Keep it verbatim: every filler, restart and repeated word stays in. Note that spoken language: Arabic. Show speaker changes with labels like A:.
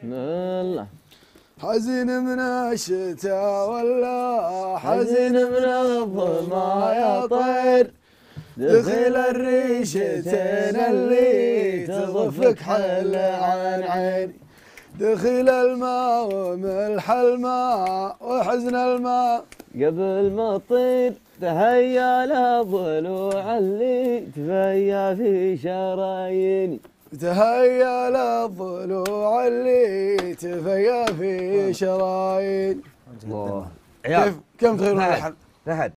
A: الله.
B: حزين من الشتاء ولا
A: حزين من الظلمة يا طير،
B: دخل الريشتين اللي تضفك حل عن عيني، دخل الماء وملح الماء وحزن الماء،
A: قبل ما تطير تهيا للضلوع اللي تفيا في شراييني،
B: تهيا للضلوع اللي تفيا في شرايين.
A: الله.
B: كيف كم تغيرون اللحن؟
C: فهد